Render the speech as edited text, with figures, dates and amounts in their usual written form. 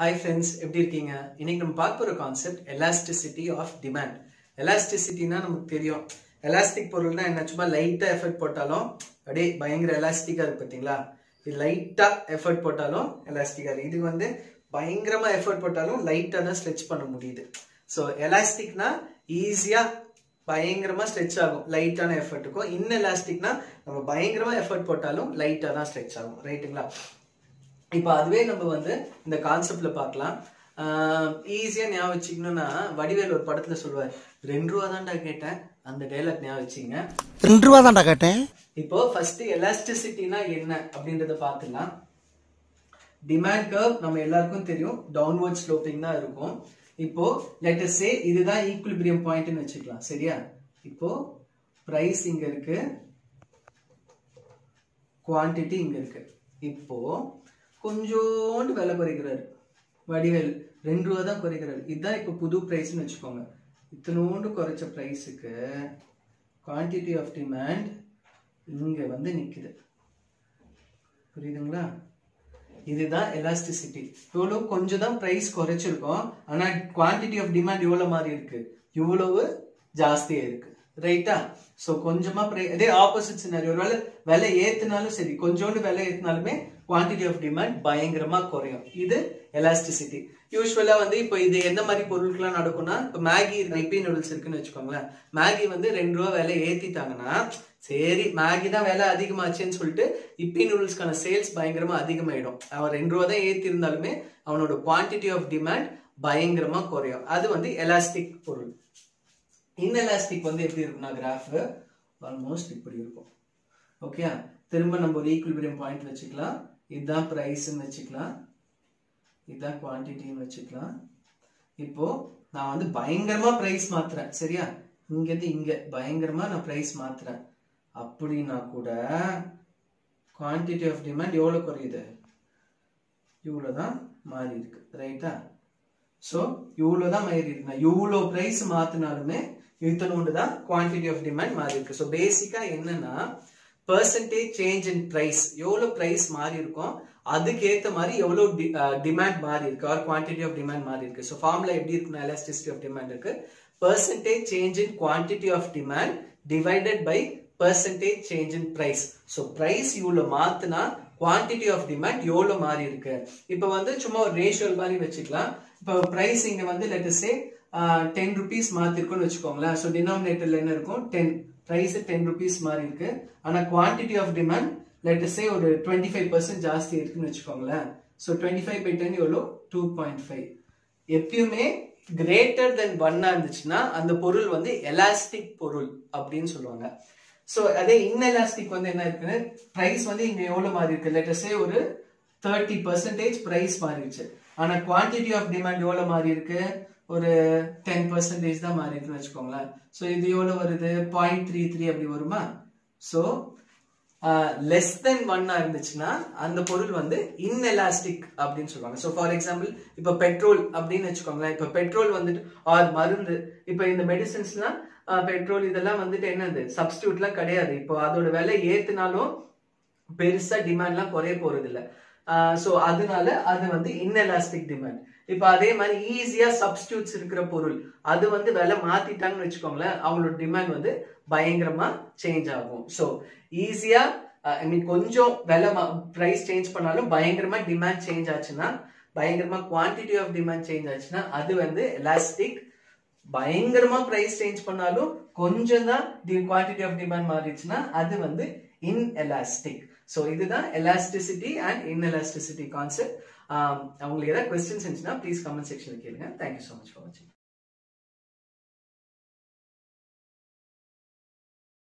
Hi friends, எப்படி இருக்கீங்க? இன்னைக்கு நம்ம பார்க்க போற கான்செப்ட் elasticity of demand. Elasticity-னா நமக்கு தெரியும். Elastic பொருள்னா என்ன? சும்மா லைட்டா எஃபர்ட் போட்டாலும் அப்படியே பயங்கர எலாஸ்டிக்கா இருக்கு பாத்தீங்களா? இது லைட்டா எஃபர்ட் போட்டாலும் எலாஸ்டிக்கா இருக்கு. இது வந்து பயங்கரமா எஃபர்ட் போட்டாலும் லைட்டா தான் ஸ்ட்ரெச் பண்ண முடியுது. சோ எலாஸ்டிக்னா ஈஸியா பயங்கரமா ஸ்ட்ரெச் ஆகும் லைட்டான எஃபர்ட்டுக்கும். இன்எலாஸ்டிக்னா நம்ம பயங்கரமா எஃபர்ட் போட்டாலும் லைட்டா தான் ஸ்ட்ரெச் ஆகும். ரைட்டுங்களா? இப்போ அதுவே நம்ம வந்து இந்த கான்செப்ட்ல பார்க்கலாம். ஈஸியா ஞாபகம் வச்சுக்கணும்னா வடிவேல் ஒரு படத்துல சொல்லுவார், 2 ரூபா தான்டா கேட்டேன், அந்த டைலாக் ஞாபகம் வச்சுங்க. 2 ரூபா தான்டா கேட்டேன். இப்போ ஃபர்ஸ்ட் எலாஸ்டிசிட்டினா என்ன அப்படின்றத பார்த்துலாம். டிமாண்ட் கர்வ் நம்ம எல்லாருக்கும் தெரியும், டவுன்வர்ட் ஸ்லோப்பிங் தான் இருக்கும். இப்போ லெட் அஸ் சே இதுதான் ஈக்குலிபிரியம் பாயிண்ட்னு வச்சுக்கலாம். சரியா? இப்போ பிரைஸ் இங்க இருக்கு, குவாண்டிட்டி இங்க இருக்கு. இப்போ கொஞ்சோண்டு விலை குறைக்கிறாரு வடிவேல், 2 ரூபா தான் குறைக்கிறாரு. இதுதான் இப்போ புது பிரைஸ்ன்னு வச்சுக்கோங்க. இத்தனோண்டு குறைச்ச பிரைஸுக்கு குவான்டிட்டி ஆஃப் டிமாண்ட் இங்க வந்து நிக்குது. புரியுதுங்களா? இதுதான் எலாஸ்டிசிட்டி. இவ்வளவு கொஞ்சம் தான் பிரைஸ் குறைச்சிருக்கோம், ஆனா குவான்டிட்டி ஆஃப் டிமாண்ட் எவ்வளவு மாறி இருக்கு, இவ்வளவு ஜாஸ்தியா இருக்கு. ரைட்டா? சோ கொஞ்சமா அதே ஆப்போசிட் சினாரியோ, ஒருவேளை விலை ஏத்துனாலும் சரி, கொஞ்சோண்டு விலை ஏத்துனாலுமே குவான்டிட்டி ஆஃப் டிமாண்ட் பயங்கரமா குறையும். இது எலாஸ்டிசிட்டி. யூஸ்வலா வந்து இப்போ இது எந்த மாதிரி பொருட்கள்லாம் நடக்கும்னா, இப்போ மேகி இப்பி நூடுல்ஸ் இருக்குன்னு வச்சுக்கோங்களேன். மேகி வந்து 2 ரூபா விலை ஏத்திட்டாங்கன்னா, சரி மேகி தான் விலை அதிகமாச்சுன்னு சொல்லிட்டு இப்பி நூடுல்ஸ்க்கான சேல்ஸ் பயங்கரமா அதிகமாயிடும். அவன் 2 ரூபா தான் ஏத்தி இருந்தாலுமே அவனோட குவான்டிட்டி ஆஃப் டிமாண்ட் பயங்கரமா குறையும். அது வந்து எலாஸ்டிக் பொருள். இன்எலாஸ்டிக் வந்து எப்படி இருக்குன்னா, கிராஃப் ஆல்மோஸ்ட் இப்படி இருக்கும். ஓகே, திரும்ப நம்ம ஒரு ஈக்குலிபிரியம் பாயிண்ட் வச்சுக்கலாம். இதுதான் பிரைஸ்ன்னு வச்சுக்கலாம், இதுதான் குவான்டிட்டின்னு வச்சுக்கலாம். இப்போ நான் வந்து பயங்கரமா பிரைஸ் மாத்துறேன். சரியா? இங்க இருந்து இங்க பயங்கரமா நான் பிரைஸ் மாத்துறேன் அப்படின்னா கூட குவான்டிட்டி ஆஃப் டிமாண்ட் எவ்வளவு குறையுது, இவ்வளவுதான் மாறி இருக்கு. ரைட்டா? சோ இவ்வளவுதான் மாறி இருக்கு. இவ்வளவு பிரைஸ் மாத்தினாலுமே இத்தனோண்டு தான் குவான்டிட்டி ஆஃப் டிமாண்ட் மாறி இருக்கு. சோ பேசிக்கா என்னன்னா, பெர்சன்டேஜ் சேஞ்ச் இன் பிரைஸ், எவ்வளவு பிரைஸ் மாறி இருக்கும் அதுக்கு ஏத்த மாதிரி எவ்வளவு டிமாண்ட் மாறி இருக்கு, ஆர் குவான்டிட்டி ஆஃப் டிமாண்ட் மாறி இருக்கு. சோ ஃபார்முலா எப்படி இருக்குன்னா, எலாஸ்டிசிட்டி ஆஃப் டிமாண்ட் இருக்கு, percentage change in quantity of demand divided by percentage change in price. So price இவ்வளவு மாத்துனா குவான்டிட்டி ஆஃப் டிமாண்ட் எவ்வளவு மாறி இருக்கு. இப்ப வந்து சும்மா ஒரு ரேஷியோ மாதிரி வச்சுக்கலாம். இப்போ பிரைஸ் இங்க வந்து லெட் அஸ் சே 10 rupees மாத்திருக்கும்னு வச்சுக்கோங்களேன். சோ டினாமினேட்டர்ல என்ன இருக்கும், 10. பிரைஸ் 10 rupees மாறி இருக்கு, ஆனா quantity of demand let us say ஒரு 25% ஜாஸ்தி இருக்குன்னு வச்சுக்கோங்களேன். சோ 25 by 10 எவ்வளோ, 2.5. எப்பயுமே கிரேட்டர் தென் 1 இருந்துச்சுன்னா அந்த பொருள் வந்து எலாஸ்டிக் பொருள் அப்படின்னு சொல்லுவாங்க. சோ அதே இன்எலாஸ்டிக் வந்து என்ன இருக்குன்னு, பிரைஸ் வந்து இங்க எவ்வளவு மாறி இருக்கு, லெட் அஸ் சே ஒரு 30% பிரைஸ் மாறிடுச்சு, ஆனா குவான்டிட்டி ஆஃப் டிமாண்ட் எவ்வளவு மாறி இருக்கு, ஒரு 10% தான் மாறி இருக்குன்னு வச்சுக்கோங்களேன். சோ இது எவ்வளவு வருது, 0.33 அப்படி வருமா. சோ லெஸ் தென் 1 இருந்துச்சுன்னா அந்த பொருள் வந்து இன்எலாஸ்டிக் அப்படின்னு சொல்லுவாங்க. சோ ஃபார் எக்ஸாம்பிள் இப்ப பெட்ரோல் அப்படின்னு வச்சுக்கோங்களேன். இப்ப பெட்ரோல் வந்துட்டு ஆர் மருந்து, இப்ப இந்த மெடிசின்ஸ்லாம் பெட்ரோல் இதெல்லாம் வந்துட்டு என்னது சப்ஸ்டியூட்லாம் கிடையாது. இப்போ அதோட விலை ஏத்துனாலும் பெருசா டிமாண்ட்லாம் குறைய போறது இல்லை. சோ அதனால அது வந்து இன்எலாஸ்டிக் டிமாண்ட். இப்ப அதே மாதிரி ஈஸியா சப்ஸ்டியூட்ஸ் இருக்கிற பொருள் அது வந்து விலை மாத்திட்டாங்கன்னு வச்சுக்கோங்களேன், அவங்களோட டிமாண்ட் வந்து பயங்கரமா சேஞ்ச் ஆகும். சோ ஈஸியா ஐ மீன் கொஞ்சம் விலை பிரைஸ் சேஞ்ச் பண்ணாலும் பயங்கரமா டிமாண்ட் சேஞ்ச் ஆச்சுன்னா, பயங்கரமா குவான்டிட்டி ஆஃப் டிமாண்ட் சேஞ்ச் ஆச்சுன்னா அது வந்து எலாஸ்டிக். பயங்கரமா பிரைஸ் சேஞ்ச் பண்ணாலும் கொஞ்சம் தான் குவான்டிட்டி ஆஃப் டிமாண்ட் மாறிடுச்சுன்னா அது வந்து இன்எலாஸ்டிக். சோ இதுதான் எலாஸ்டிசிட்டி அண்ட் இன்எலாஸ்டிசிட்டி கான்செப்ட். உங்களுக்கு ஏதாவது கொஸ்டின்ஸ் இருந்துச்சுன்னா ப்ளீஸ் கமெண்ட் செக்ஷன்ல கேளுங்க. தேங்க்யூ ஸோ மச் ஃபார் வாட்சிங்.